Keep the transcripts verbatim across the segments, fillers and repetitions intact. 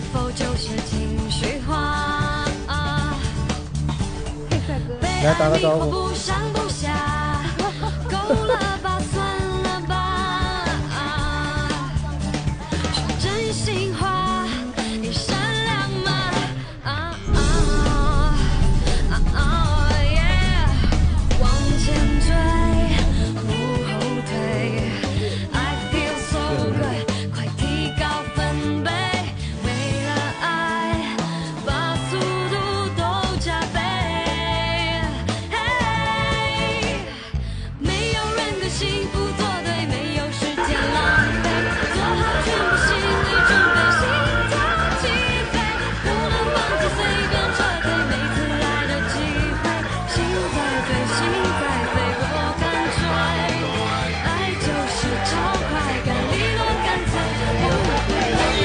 否就是情绪化？ 来打个招呼。 不上不下，够了吧，算了吧。说真心话，你善良吗？啊啊啊啊耶！往前追，不后退。I feel so good， 快提高分贝，为了爱，把速度都加倍。没有人的幸福做对，没有时间浪费，做好全部心理准备，心跳起飞，不能放弃，随便撤退，每次来的机会，心在飞，心在飞，我敢追，爱就是超快感，利落干脆，不会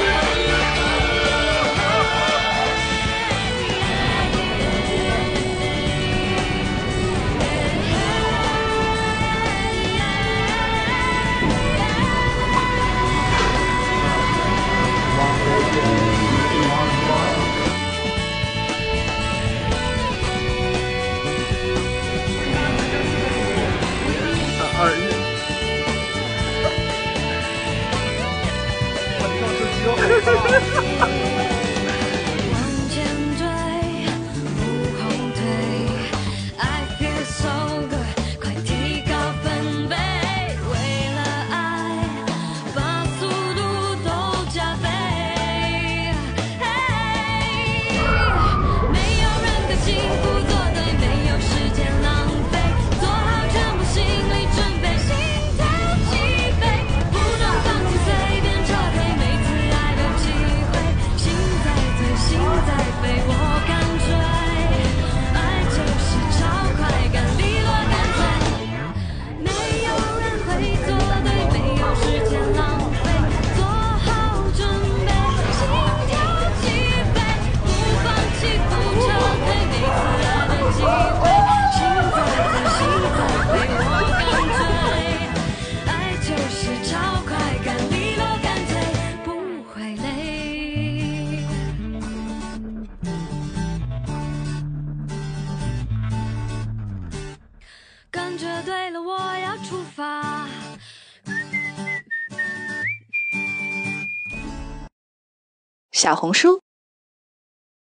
二一。 往前追，不后退。I feel so good， 快提高分贝，为了爱，把速度都加倍。没有人的幸福做对，没有时间浪费，做好全部心理准备，心跳起飞，不能放弃，随便撤退，每次来的机会，心在追，心在飞，我敢追，爱就是超快感，利落干脆，没有人会做对，没有时间浪费，做好准备，心跳起飞，不放弃，不撤退，每次来的机会，心在追，心在飞，我敢追，爱就是超快感，利落干脆，不会累。感觉对了，我要出发。 小红书